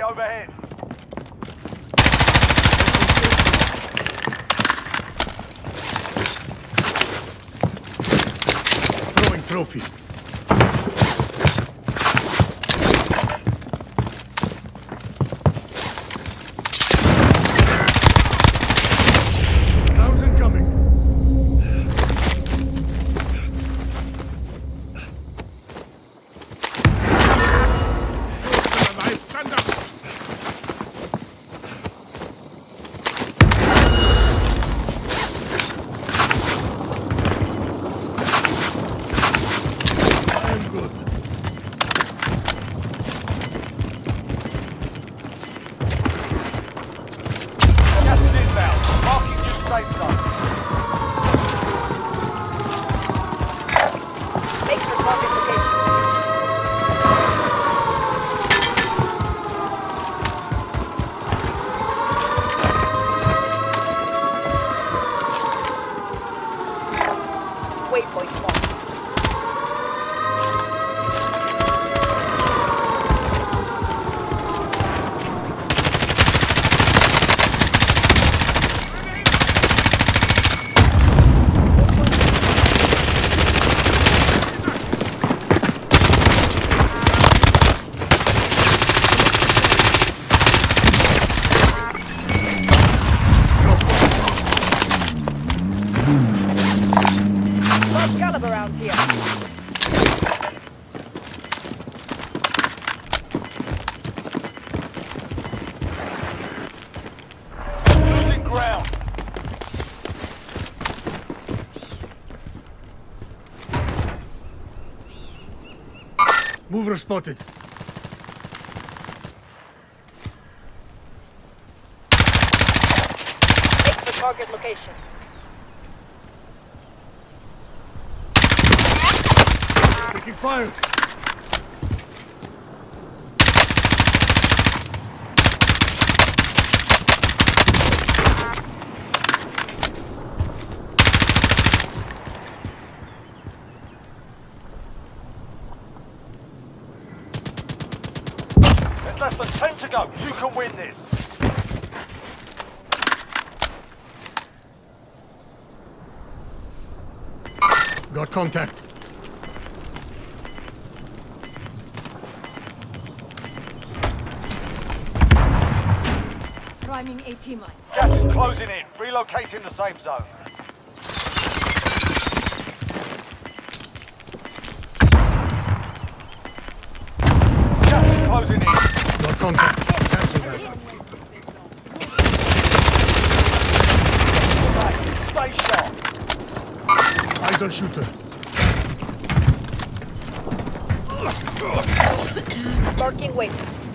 overhead. Throwing trophy. Rounds incoming. Stand up. I'm good. Gas is inbound. Marking new safe zone. Make the target location. Waypoint marked. Large caliber round here. Losing ground. Mover spotted. Make the target location. Taking fire. There's less than 10 to go. You can win this. Got contact. Priming AT mine. Gas is closing in. Relocating the safe zone. Gas is closing in. Got contact. Cancel that. Stay sharp. Eyes on shooter. Marking waypoint.